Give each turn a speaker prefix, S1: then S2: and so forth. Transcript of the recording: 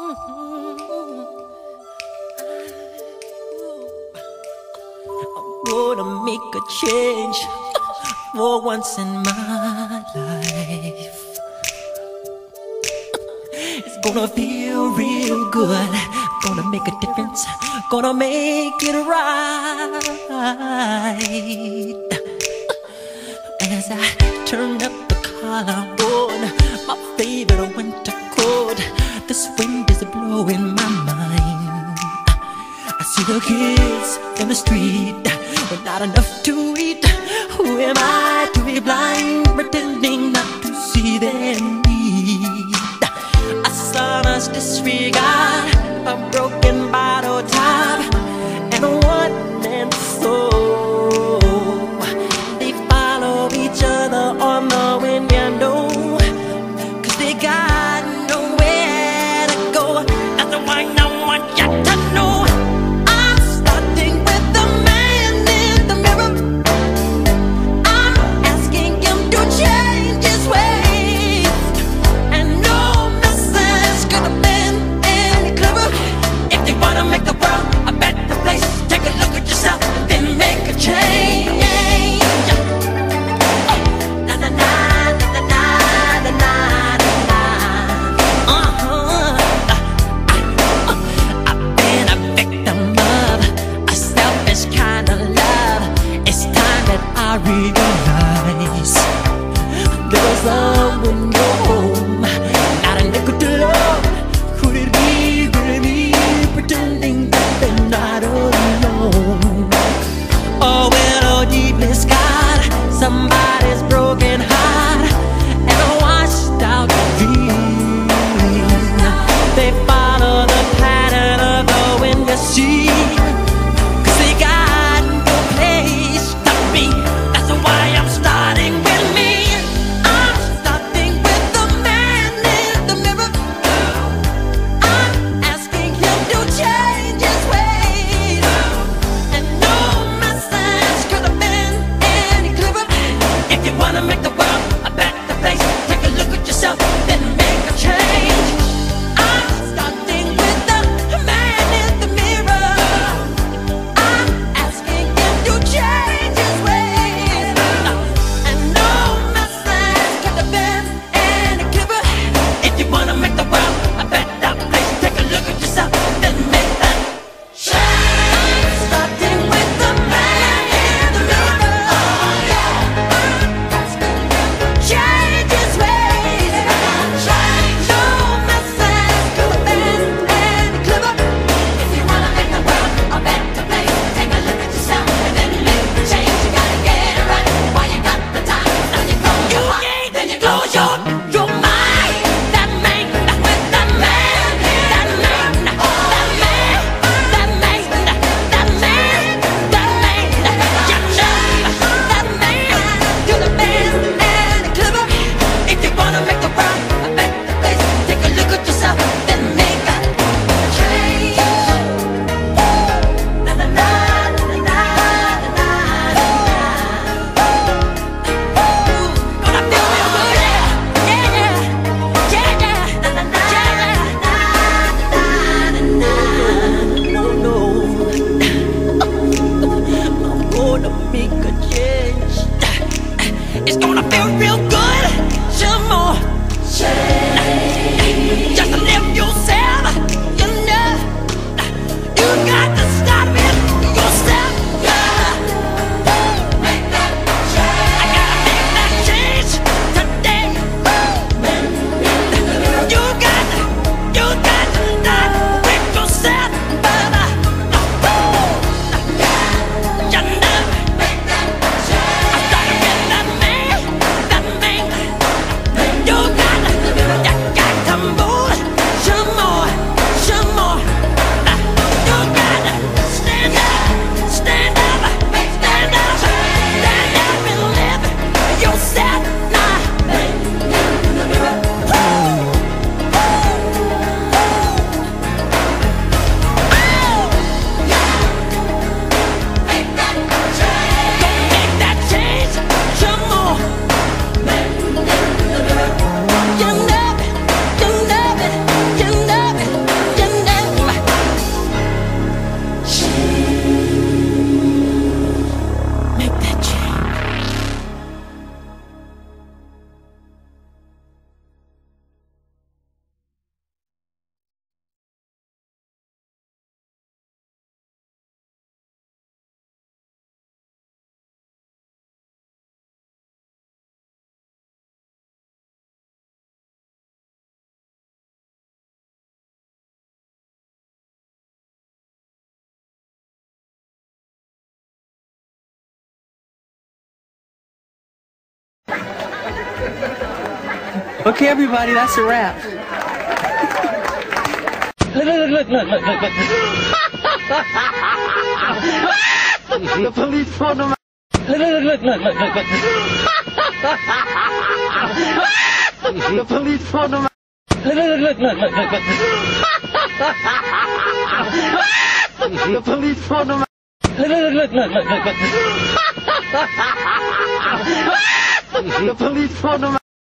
S1: Gonna make a change for once in my life. It's gonna feel real good. Gonna make a difference. Gonna make it right. As I turn up the collar on my favorite winter coat, this wind is blowing my mind. I see the kids in the street with not enough to eat. Who am I to be blind, pretending not to see their need? A sonorous disregard, a broken bottle top, and a one-man soul. They follow each other on the window, 'cause they got nowhere to go. That's why I want you to know. I realize there was someone in your home, not a nickel to love. Could it be really pretending that they're not alone? Oh, well, oh, deeply scarred, somebody's broken heart and a washed out dream. They follow the pattern of the wind, you see. It's gonna feel real good. Some more change. Just to live yourself. You know, you got to start with yourself. Make that change. I gotta make that change today. You got to start with yourself, brother. You know, make that change. I started with that man. You got to Okay, everybody, that's a wrap. Look, look, look, look, look, look, look. The police pulled him out. Look, look, look, look, look, look, look. The police pulled him out. Look, look, look, look, look, look, look. The police pulled him out. Look, look, look, look, look, look, look. The police pulled him out.